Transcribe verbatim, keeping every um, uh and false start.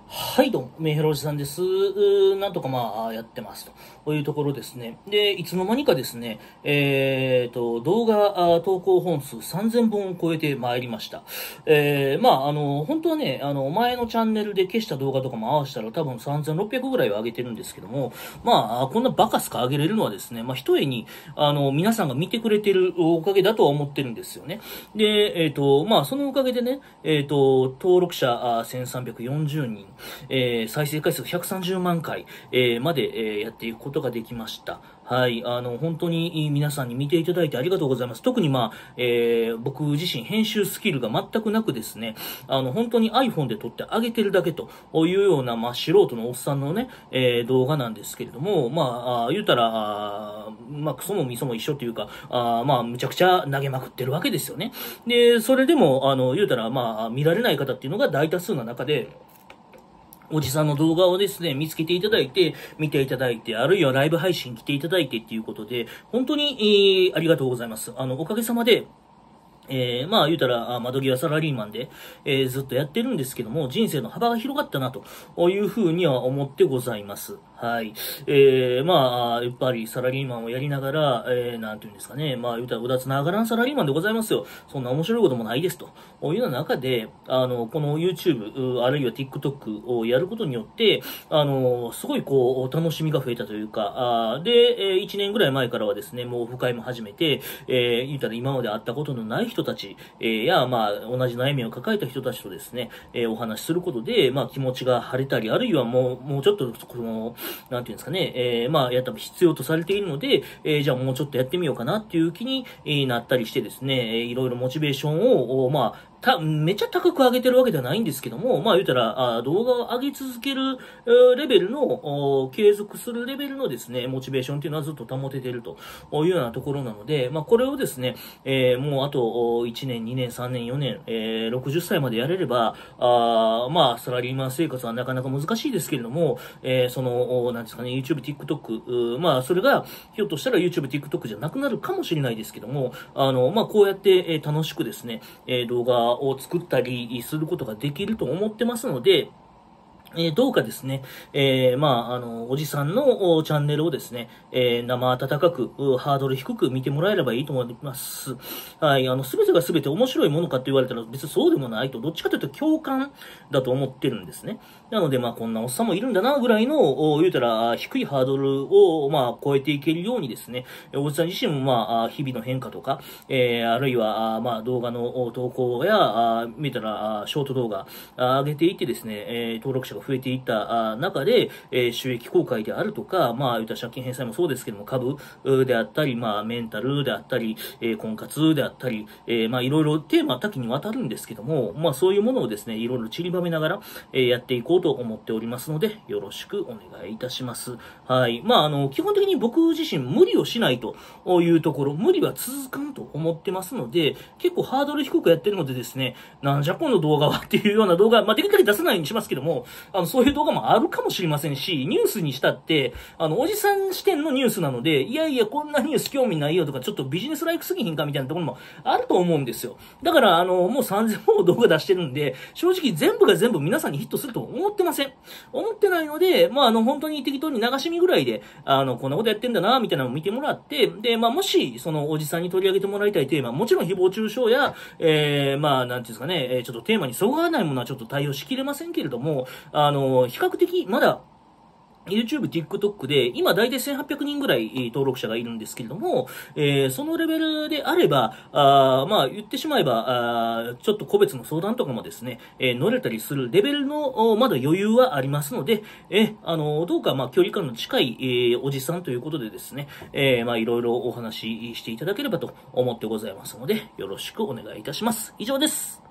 はい、どうも、メンヘロおじさんです。うーなんとかまあ、やってますと。こういうところですね。で、いつの間にかですね、えーと、動画あ投稿本数さんぜんぼんを超えてまいりました。えー、まあ、あの、本当はね、あの、前のチャンネルで消した動画とかも合わせたら多分さんぜんろっぴゃくぐらいは上げてるんですけども、まあ、こんなバカすか上げれるのはですね、まあ、一重に、あの、皆さんが見てくれてるおかげだとは思ってるんですよね。で、えーと、まあ、そのおかげでね、えーと、登録者あせんさんびゃくよんじゅうにん、えー、再生回数ひゃくさんじゅうまんかい、えー、まで、えー、やっていくことができました。はい。あの、本当に皆さんに見ていただいてありがとうございます。特にまあ、えー、僕自身編集スキルが全くなくですね、あの、本当に iPhone で撮ってあげてるだけというような、まあ、素人のおっさんのね、えー、動画なんですけれども、まあ、あ言うたら、あまあ、クソもミソも一緒というか、あまあ、むちゃくちゃ投げまくってるわけですよね。で、それでも、あの、言うたら、まあ、見られない方っていうのが大多数の中で、おじさんの動画をですね、見つけていただいて、見ていただいて、あるいはライブ配信来ていただいてっていうことで、本当に、えー、ありがとうございます。あの、おかげさまで、えー、まあ言うたら、窓際サラリーマンで、えー、ずっとやってるんですけども、人生の幅が広がったな、というふうには思ってございます。はい。えー、まあ、やっぱりサラリーマンをやりながら、えー、なんていうんですかね、まあ言うたら、うだつながらんサラリーマンでございますよ。そんな面白いこともないです、というような中で、あの、この YouTube、あるいは TikTok をやることによって、あの、すごいこう、楽しみが増えたというか、あで、えー、いちねんぐらい前からはですね、もうオフ会も始めて、えー、言うたら今まで会ったことのない人人たち、えー、や、まあ、同じ悩みを抱えた人たちとですね、えー、お話しすることで、まあ、気持ちが晴れたり、あるいはもう、もうちょっと、この、なんていうんですかね、えー、まあ、やった必要とされているので、えー、じゃあもうちょっとやってみようかなっていう気に、えー、なったりしてですね、えー、いろいろモチベーションを、まあ、た、めっちゃ高く上げてるわけではないんですけども、まあ言うたら、あ動画を上げ続けるレベルの、継続するレベルのですね、モチベーションっていうのはずっと保ててるというようなところなので、まあこれをですね、えー、もうあといちねん、にねん、さんねん、よねん、えー、ろくじゅっさいまでやれれば、あまあサラリーマン生活はなかなか難しいですけれども、えー、その、なんですかね、YouTube、TikTok、まあそれが、ひょっとしたら YouTube、TikTok じゃなくなるかもしれないですけども、あの、まあこうやって、えー、楽しくですね、えー、動画を作ったりすることができると思ってますので、えー、どうかですね、えー、まあ、あの、おじさんのチャンネルをですね、えー、生温かく、ハードル低く見てもらえればいいと思います。はい、あの、すべてがすべて面白いものかって言われたら別にそうでもないと、どっちかというと共感だと思ってるんですね。なので、まあ、こんなおっさんもいるんだな、ぐらいの、言うたら、低いハードルを、まあ、超えていけるようにですね、おじさん自身も、まあ、日々の変化とか、えー、あるいは、まあ、動画の投稿や、見たら、ショート動画、上げていってですね、えー、登録者が増えていった中で、えー、収益公開であるとか、まあ、言った借金返済もそうですけども、株であったり、まあ、メンタルであったり、えー、婚活であったり、えー、まあ、いろいろテーマは多岐にわたるんですけども、まあ、そういうものをですね、いろいろ散りばめながら、えー、やっていこうと思っておりますので、よろしくお願いいたします。はい。まあ、あの、基本的に僕自身無理をしないというところ、無理は続かんと思ってますので、結構ハードル低くやってるのでですね、なんじゃこの動画はっていうような動画、まあ、できるだけ出さないようにしますけども、あの、そういう動画もあるかもしれませんし、ニュースにしたって、あの、おじさん視点のニュースなので、いやいや、こんなニュース興味ないよとか、ちょっとビジネスライクすぎひんかみたいなところもあると思うんですよ。だから、あの、もうさんぜんも動画出してるんで、正直全部が全部皆さんにヒットすると思ってません。思ってないので、まあ、あの、本当に適当に流し見ぐらいで、あの、こんなことやってんだな、みたいなのを見てもらって、で、まあ、もし、その、おじさんに取り上げてもらいたいテーマ、もちろん誹謗中傷や、えー、まあ、なんていうんですかね、えー、ちょっとテーマにそぐわないものはちょっと対応しきれませんけれども、あの、比較的、まだ、YouTube、TikTok で、今大体せんはっぴゃくにんぐらい登録者がいるんですけれども、えー、そのレベルであれば、あまあ言ってしまえば、あちょっと個別の相談とかもですね、えー、乗れたりするレベルの、まだ余裕はありますので、えあの、どうかまあ距離感の近い、えー、おじさんということでですね、えー、まあいろいろお話ししていただければと思ってございますので、よろしくお願いいたします。以上です。